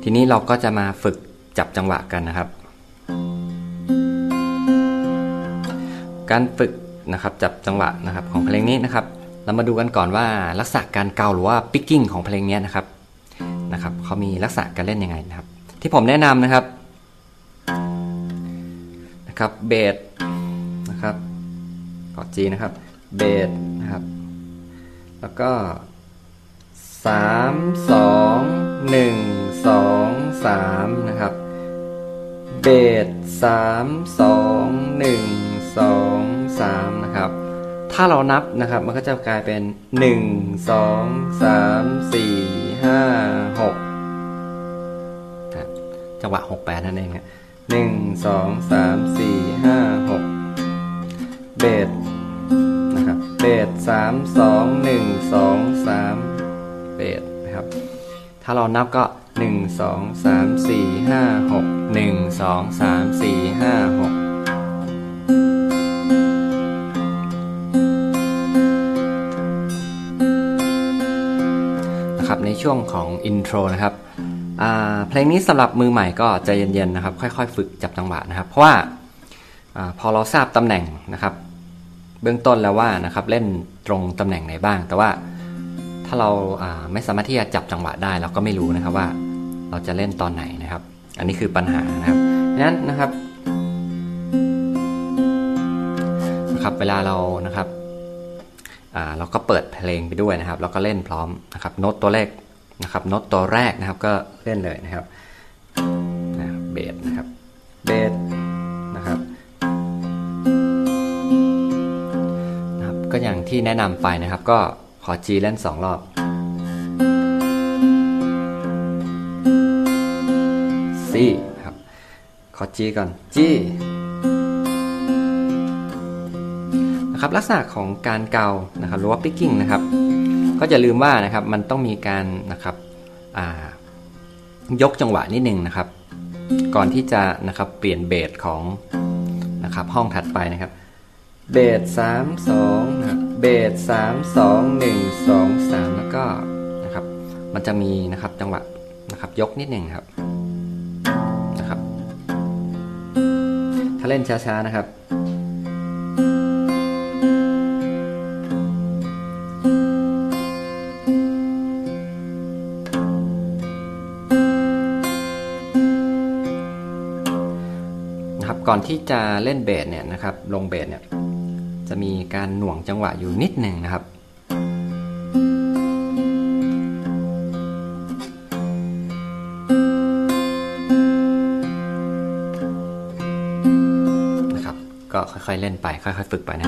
ทีนี้เราก็จะมาฝึกจับจังหวะกันนะครับการฝึกนะครับจับจังหวะนะครับของเพลงนี้นะครับเรามาดูกันก่อนว่าลักษณะการเกาหรือว่า picking ของเพลงนี้นะครับเขามีลักษณะการเล่นยังไงนะครับที่ผมแนะนำนะครับเบสนะครับกอด G นะครับเบสนะครับแล้วก็3 2 1 2 3นะครับเบส3 2 1 2 3นะครับถ้าเรานับนะครับมันก็จะกลายเป็น1 2 3 4 5 6จังหวะ6/8นั่นเองครับ1 2 3 4 5 6เบสนะครับเบส3 2 1 2 3เบสนะครับถ้าเรานับก็1 2 3 4 5 6 1 2 3 4 5 6นะครับในช่วงของอินโทรนะครับเพลงนี้สำหรับมือใหม่ก็ใจเย็นๆนะครับค่อยๆฝึกจับจังหวะนะครับเพราะว่าพอเราทราบตำแหน่งนะครับเบื้องต้นแล้วว่านะครับเล่นตรงตำแหน่งไหนบ้างแต่ว่าถ้าเราไม่สามารถที่จะจับจังหวะได้เราก็ไม่รู้นะครับว่าเราจะเล่นตอนไหนนะครับอันนี้คือปัญหานะครับดังนั้นนะครับเวลาเรานะครับเราก็เปิดเพลงไปด้วยนะครับแล้วก็เล่นพร้อมนะครับโน้ตตัวแรกนะครับโน้ตตัวแรกนะครับก็เล่นเลยนะครับเบสนะครับเบสนะครับก็อย่างที่แนะนำไปนะครับก็ขอ G เล่น2 รอบ C ครับขอ G ก่อน G นะครับลักษณะของการเกานะครับหรือว่า picking นะครับก็จะลืมว่านะครับมันต้องมีการนะครับยกจังหวะนิดนึงนะครับก่อนที่จะนะครับเปลี่ยนเบสของนะครับห้องถัดไปนะครับเบส3 2นะครับเบส3 2 1 2 3แล้วก็นะครับมันจะมีนะครับจังหวะนะครับยกนิดนึงครับถ้าเล่นช้าๆนะครับก่อนที่จะเล่นเบสเนี่ยนะครับลงเบสเนี่ยจะมีการหน่วงจังหวะอยู่นิดหนึ่งนะครับก็ค่อยๆเล่นไปค่อยๆฝึกไปนะ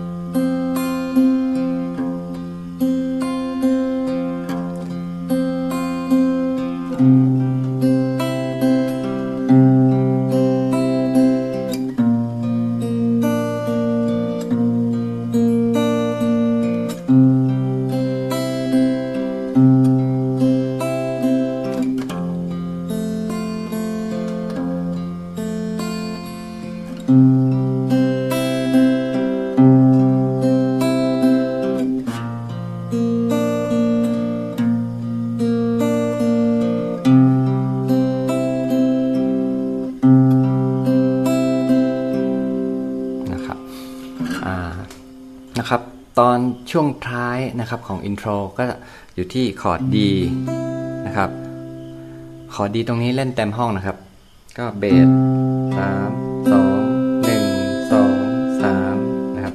นะครับตอนช่วงท้ายนะครับของอินโทรก็อยู่ที่คอร์ด D นะครับคอร์ด D ตรงนี้เล่นเต็มห้องนะครับก็เบส3 2 1 2 3นะครับ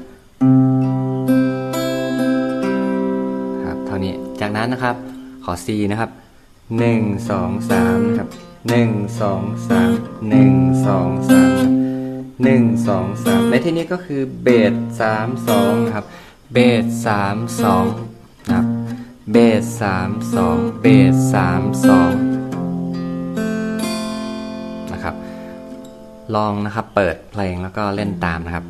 เท่านี้จากนั้นนะครับคอร์ด C นะครับ1 2 3นะครับ1 2 3 1 2 3 1 2 3ในที่นี้ก็คือเบส3 2นะครับเบส3 2นะครับเบส3 2เบส3 2นะครับลองนะครับเปิดเพลงแล้วก็เล่นตามนะครับ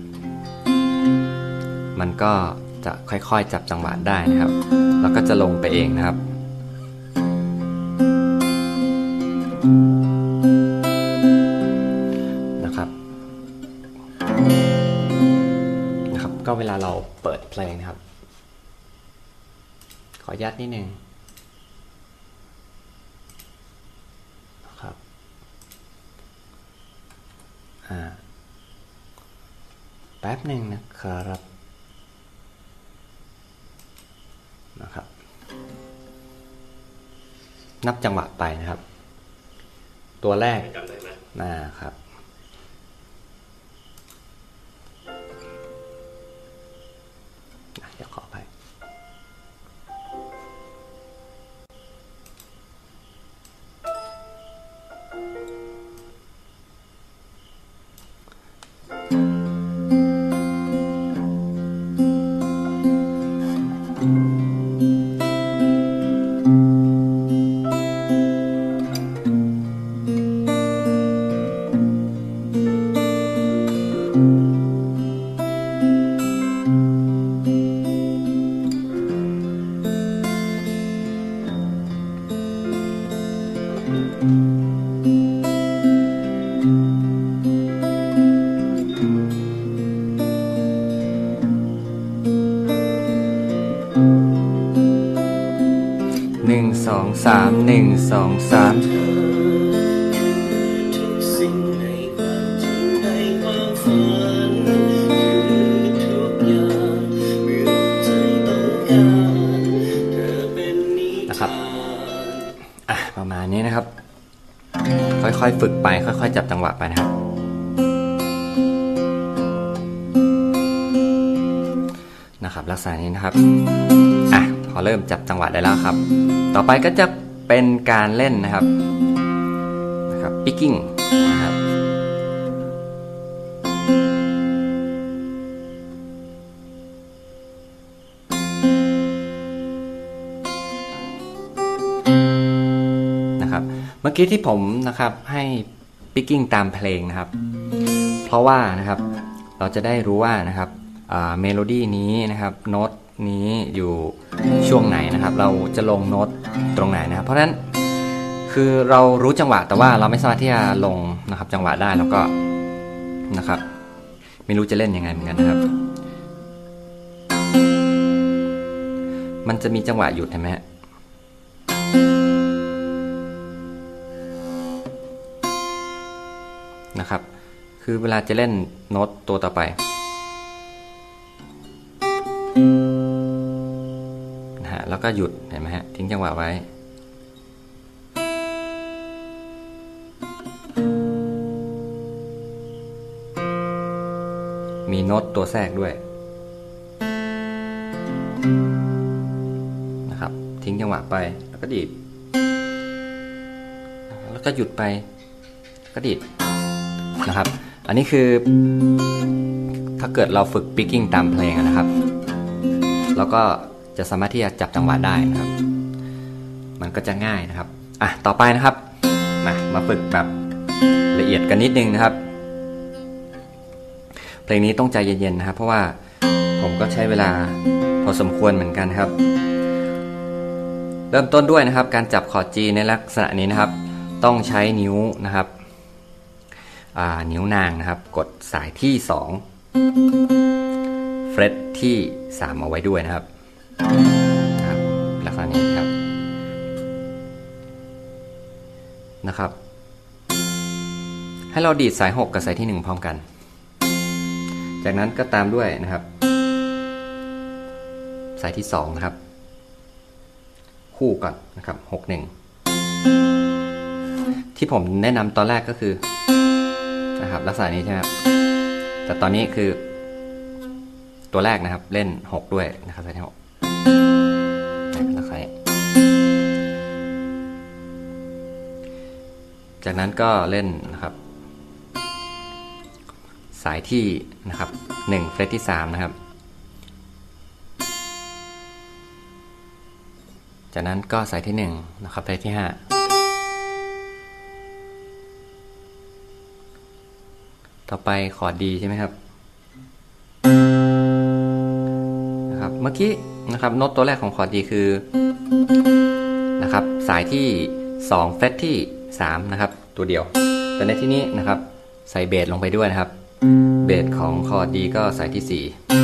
มันก็จะค่อยๆจับจังหวะได้นะครับแล้วก็จะลงไปเองนะครับก็เวลาเราเปิดเพลงนะครับขอยัดนิดนึงแป๊บหนึ่งนะครับนับจังหวะไปนะครับตัวแรกนะครับเดี๋ยวขอไปนะครับประมาณนี้นะครับค่อยๆฝึกไปค่อยๆจับจังหวะไปนะครับลักษณะนี้นะครับพอเริ่มจับจังหวะได้แล้วครับต่อไปก็จะเป็นการเล่นนะครับpicking นะครับเมื่อกี้ที่ผมนะครับให้ picking ตามเพลงนะครับเพราะว่านะครับเราจะได้รู้ว่านะครับเมโลดี้นี้นะครับโน้ตนี้อยู่ช่วงไหนนะครับเราจะลงโน้ตตรงไหนนะครับเพราะฉะนั้นคือเรารู้จังหวะแต่ว่าเราไม่สามารถที่จะลงนะครับจังหวะได้แล้วก็นะครับไม่รู้จะเล่นยังไงเหมือนกันนะครับมันจะมีจังหวะหยุดเห็นไหมฮะนะครับคือเวลาจะเล่นโน้ตตัวต่อไปนะฮะแล้วก็หยุดเห็นไหมฮะทิ้งจังหวะไว้มีโน้ตตัวแทรกด้วยนะครับทิ้งจังหวะไปแล้วก็ดีดแล้วก็หยุดไปก็ดีดนะครับอันนี้คือถ้าเกิดเราฝึก picking ตามเพลงนะครับเราก็จะสามารถที่จะจับจังหวะได้นะครับมันก็จะง่ายนะครับต่อไปนะครับมาฝึกแบบละเอียดกันนิดนึงนะครับเพลงนี้ต้องใจเย็นๆนะครับเพราะว่าผมก็ใช้เวลาพอสมควรเหมือนกันครับเริ่มต้นด้วยนะครับการจับคอร์ด G ในลักษณะนี้นะครับต้องใช้นิ้วนะครับนิ้วนางนะครับกดสายที่2เฟรตที่3เอาไว้ด้วยนะครับลักษณะนี้นะครับให้เราดีดสาย6กับสายที่1พร้อมกันจากนั้นก็ตามด้วยนะครับสายที่2นะครับคู่ก่อนนะครับ6-1ที่ผมแนะนำตอนแรกก็คือนะครับลักษณะนี้ใช่ไหมครับแต่ตอนนี้คือตัวแรกนะครับเล่น6ด้วยนะครับสายที่6ลักษณะนี้จากนั้นก็เล่นนะครับสายที่นะครับ1เฟรตที่3นะครับจากนั้นก็สายที่1นะครับเฟรตที่5ต่อไปคอร์ดดีใช่ไหมครับเมื่อกี้นะครับโน้ตตัวแรกของคอร์ดดีคือนะครับสายที่2เฟรตที่3นะครับตัวเดียวแต่ในที่นี้นะครับใส่เบสลงไปด้วยนะครับเบสของคอร์ดดีก็สายที่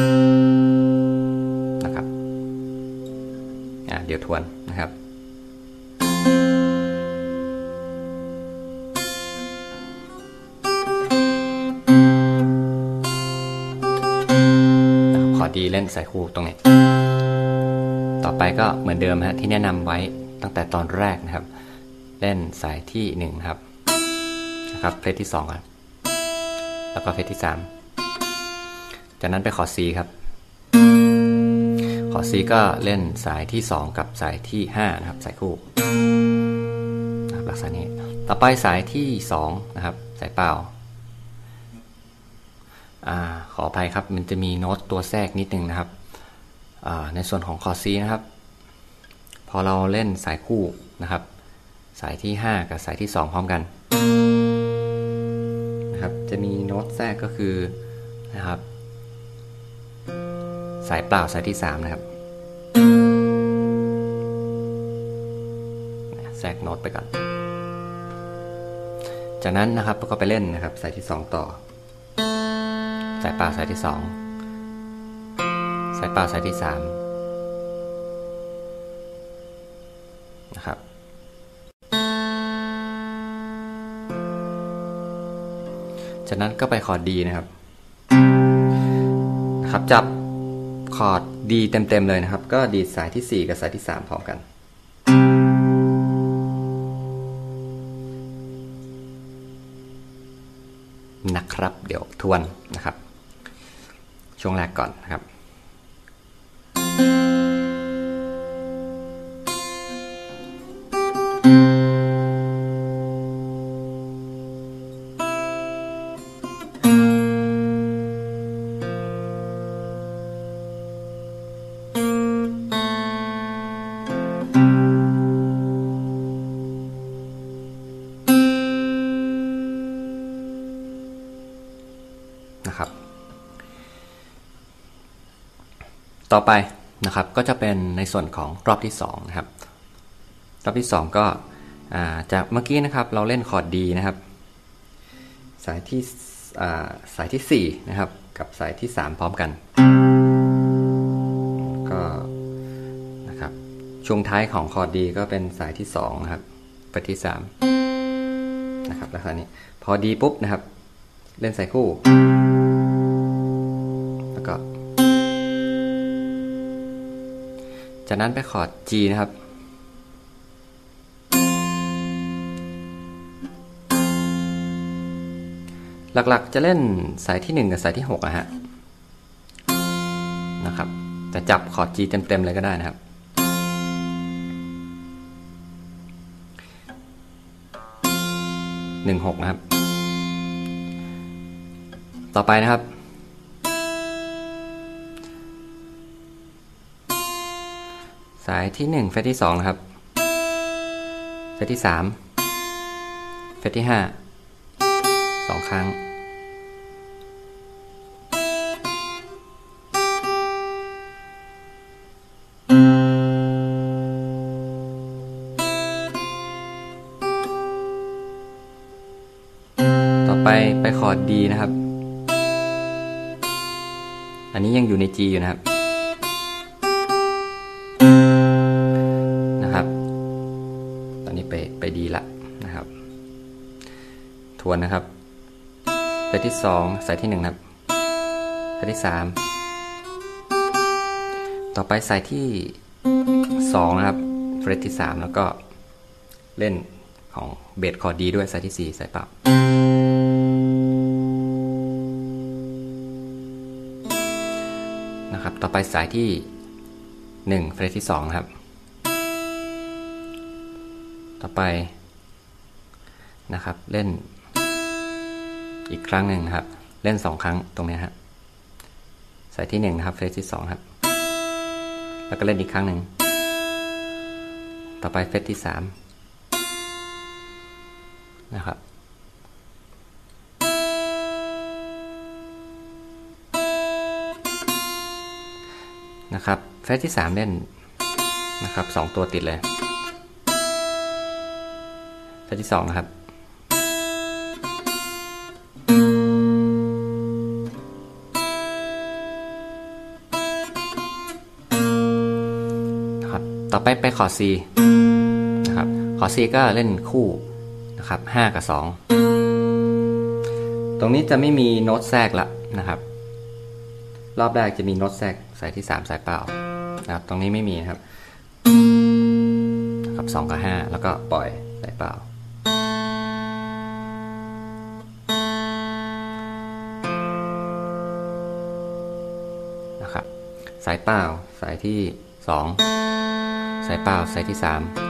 4นะครับเดี๋ยวทวนนะครับอร์ดดีเล่นสายคู่ตรงนี้ต่อไปก็เหมือนเดิมที่แนะนำไว้ตั้งแต่ตอนแรกนะครับเล่นสายที่1นะครับเฟรตที่2ก่อนแล้วก็เฟรตที่3จากนั้นไปคอร์ด C ครับคอร์ด C ก็เล่นสายที่2กับสายที่5นะครับสายคู่นะครับลักษณะนี้ต่อไปสายที่2นะครับสายเปล่าขออภัยครับมันจะมีโน้ตตัวแทรกนิดนึงนะครับในส่วนของคอร์ด C นะครับพอเราเล่นสายคู่นะครับสายที่5กับสายที่2พร้อมกันนะครับจะมีโน้ตแทรกก็คือนะครับสายเปล่าสายที่3นะครับแทรกโน้ตไปก่อนจากนั้นนะครับก็ไปเล่นนะครับสายที่2ต่อสายเปล่าสายที่2สายเปล่าสายที่3นะครับจากนั้นก็ไปคอร์ด D นะครับจับคอร์ด D เต็มๆเลยนะครับก็ดีดสายที่4กับสายที่3พร้อมกันนะครับเดี๋ยวทวนนะครับช่วงแรกก่อนนะครับต่อไปนะครับก็จะเป็นในส่วนของรอบที่2นะครับรอบที่2ก็จากเมื่อกี้นะครับเราเล่นคอร์ด D นะครับสายที่4นะครับกับสายที่3พร้อมกันก็นะครับช่วงท้ายของคอร์ด D ก็เป็นสายที่2นะครับไปที่3นะครับแล้วคราวนี้พอ D ปุ๊บนะครับเล่นสายคู่แล้วก็จากนั้นไปคอร์ด G นะครับหลักๆจะเล่นสายที่1กับสายที่6นะครับแต่จับคอร์ด G เต็มๆเลยก็ได้นะครับ1 6นะครับต่อไปนะครับสายที่1เฟรตที่2นะครับเฟรตที่3เฟรตที่5 2 ครั้งต่อไปคอร์ด D นะครับอันนี้ยังอยู่ใน G อยู่นะครับตอนนี้ไปดีละนะครับทวนนะครับเฟรตที่2สายที่1ครับเฟรตที่3ต่อไปสายที่2นะครับเฟรตที่3แล้วก็เล่นของเบสคอร์ด D ด้วยสายที่4สายเปล่านะครับต่อไปสายที่1เฟรตที่2นะครับต่อไปนะครับเล่นอีกครั้งหนึ่งนะครับเล่น2 ครั้งตรงนี้ครับสายที่1นะครับเฟรตที่2ครับแล้วก็เล่นอีกครั้งหนึ่งต่อไปเฟรตที่3นะครับเฟรตที่3เล่นนะครับ2 ตัวติดเลยเฟรตที่2นะครับต่อไปคอร์ด C นะครับคอร์ด C ก็เล่นคู่นะครับ5 กับ 2ตรงนี้จะไม่มีโน้ตแทรกละนะครับรอบแรกจะมีโน้ตแทรกสายที่3สายเปล่านะครับตรงนี้ไม่มีนะครับ2 กับ 5แล้วก็ปล่อยสายเปล่านะครับสายเปล่าสายที่2สายเปล่าสายที่3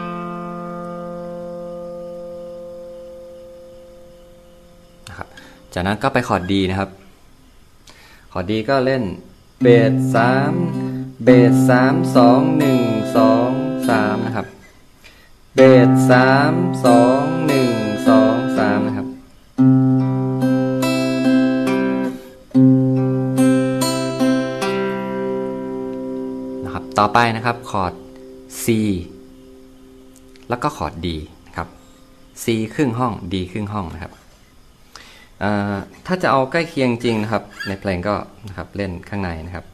นะครับจากนั้นก็ไปคอร์ดดีนะครับคอร์ดดีก็เล่นเบส3เบส3 2 1 2 3นะครับเบส3 2 1 2 3นะครับต่อไปนะครับคอร์ด C แล้วก็คอร์ด D นะครับ C ครึ่งห้อง D ครึ่งห้องนะครับถ้าจะเอาใกล้เคียงจริงนะครับในเพลงก็นะครับเล่นข้างในนะครับ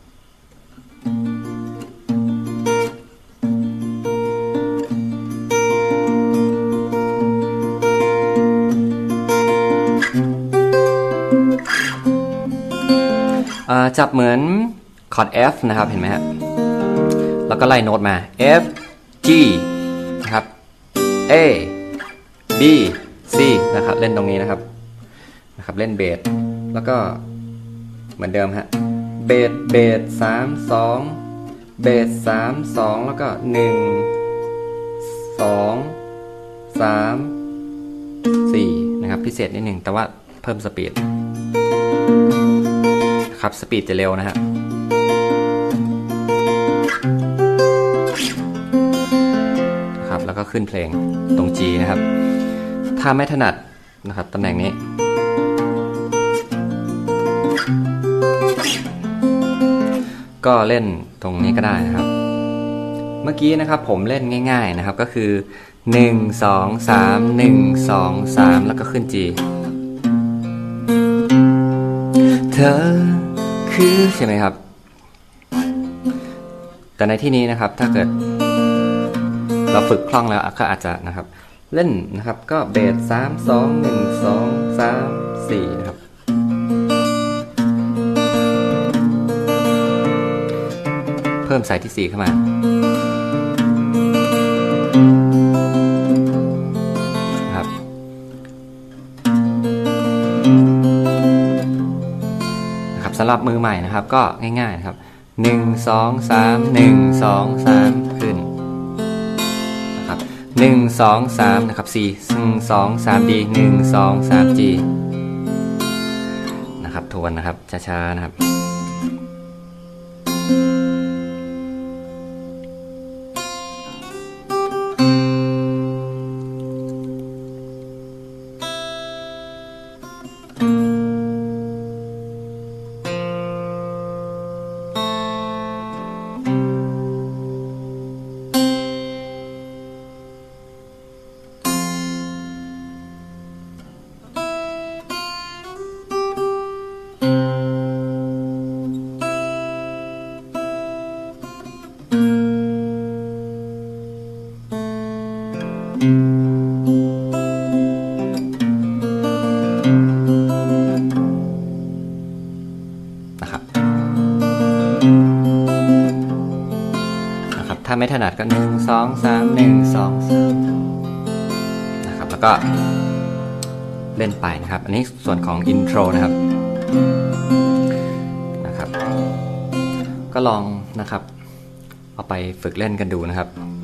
จับเหมือนคอร์ด F นะครับเห็นไหมฮะแล้วก็ไล่โน้ตมา F G นะครับ A B C นะครับเล่นตรงนี้นะครับเล่นเบสแล้วก็เหมือนเดิมฮะเบส3 2เบส3 2แล้วก็1 2 3 4นะครับพิเศษนิดหนึ่งแต่ว่าเพิ่มสปีดครับสปีดจะเร็วนะฮะครับแล้วก็ขึ้นเพลงตรง G นะครับถ้าไม่ถนัดนะครับตำแหน่งนี้ก็เล่นตรงนี้ก็ได้นะครับเมื่อกี้นะครับผมเล่นง่ายๆนะครับก็คือ1 2 3 1 2 3แล้วก็ขึ้น G เธอคือใช่ไหมครับแต่ในที่นี้นะครับถ้าเกิดเราฝึกคล่องแล้วก็อาจจะนะครับเล่นนะครับก็เบส3 2 1 2 3 4นะครับเพิ่มสายที่4เข้ามานะครับสำหรับมือใหม่นะครับก็ง่ายๆนะครับ1 2 3 1 2 3ขึ้นนะครับ1 2 3นะครับ C 1 2 3 D 1 2 3 G นะครับทวนนะครับช้าๆนะครับถ้าไม่ถนัดก็1 2 3 1 2 3นะครับแล้วก็เล่นไปนะครับอันนี้ส่วนของอินโทรนะครับก็ลองนะครับเอาไปฝึกเล่นกันดูนะครับ